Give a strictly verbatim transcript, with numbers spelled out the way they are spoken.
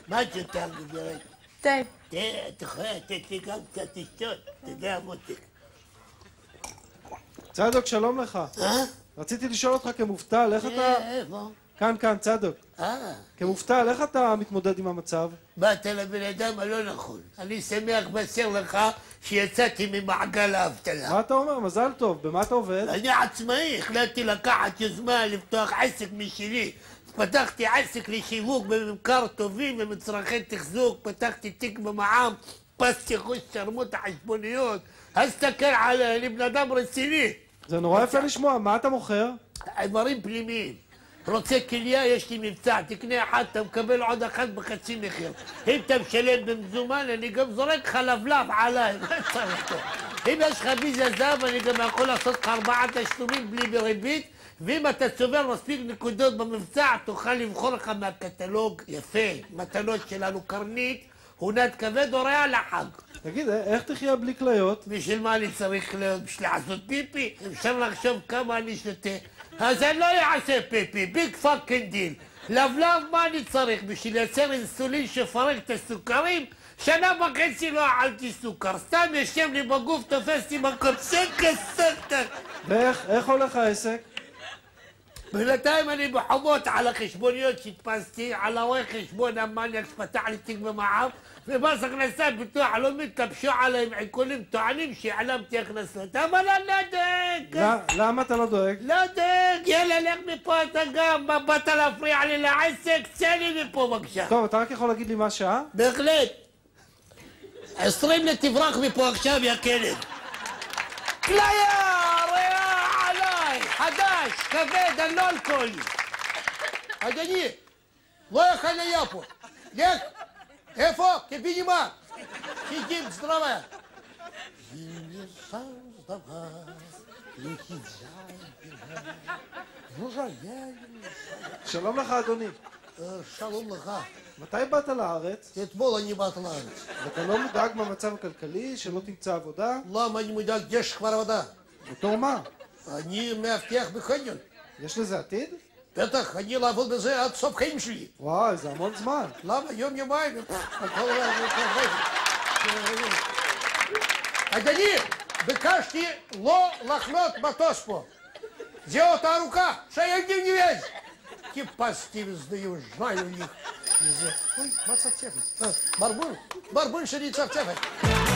מה את יותר גברת? תה. תה, את יכולה לתת לי גם קצת לשתות, תודה מותק. צדוק, שלום לך. אה? רציתי לשאול אותך כמובטל, איך אתה... איפה? כאן, כאן, צדוק. אה. כמובטל, איך אתה מתמודד עם המצב? באת לבן אדם הלא נכון. אני שמח לבשר לך שיצאתי ממעגל האבטלה. מה אתה אומר? מזל טוב. במה אתה עובד? אני עצמאי, החלטתי לקחת יוזמה לפתוח עסק משלי. פתחתי עסק לשיווק בממכר טובים ומצרכי תחזוק, פתחתי תיק במע"מ, פסתי חוש שרמוט החשבוניות. הסתכל עליי, אני בן אדם רציני. זה נורא יפה לשמוע, מה אתה מוכר? איברים פנימיים. רוצה כליה, יש לי מבצע, תקנה אחד, אתה מקבל עוד אחת בחצי מחיר. אם אתה משלם במזומן, אני גם זורק לך לבלב עליי, מה צריך טוב? אם יש לך ויזה זהב, אני גם יכול לעשות לך ארבעה תשלומים בלי בריבית, ואם אתה צובר מספיק נקודות במבצע, תוכל לבחור לך מהקטלוג יפה, מתנות שלנו, קרנית, הונת כבד או ריאה לחג. תגיד, איך תחיה בלי כליות? בשביל מה אני צריך כליות? בשביל לעשות פיפי? אפשר לחשוב כמה אני שותה. אז אני לא אעשה פיפי, ביג פאקינג דיל. לבלב מה אני צריך? בשביל לייצר אינסולין שפרק את הסוכרים? שנה וחצי לא אכלתי סוכר, סתם יושב לי בגוף, תופסתי מקום סקס סקטר. ואיך, איך הולך העסק? בינתיים אני בחובות על החשבוניות שהדפסתי, על הרואה חשבון המניאק שפתח לי תיק במע"מ, ומס הכנסה ביטוח לאומי התלבשו עליי עם עיקולים טוענים שהעלמתי הכנסות, אבל אני לא דואג. למה אתה לא דואג? לא דואג, יאללה, לך מפה אתה גם, מה באת להפריע לי לעסק? צא לי מפה בבקשה. טוב, אתה רק יכול להגיד לי מה שעה? בהחלט. עשרים לתברח מפה עכשיו, יא כלב. כליה, ריאה עליי, חדש, כבד, אני לא אלכוהולי. אדוני, לא חניה פה. לך. איפה? כפי נאמר. שידים, здравая. שלום לך, אדוני. שלום לך. מתי באת לארץ? אתמול אני באת לארץ. ואתה לא מודאג מהמצב הכלכלי, שלא תמצא עבודה? למה אני מודאג? יש כבר עבודה. בתור מה? אני מאבטח בחניון. יש לזה עתיד? בטח, אני לעבוד בזה עד סוף חיים שלי. וואי, זה המון זמן. למה? יום יומיים. אדוני, ביקשתי לא לחנות מטוס פה. זה אותה ארוכה, שהילדים נוויז. כיפסתי וזדаю, знаю их. Ой, מה צפצפת? ברבול, ברבול שלי צפצפת.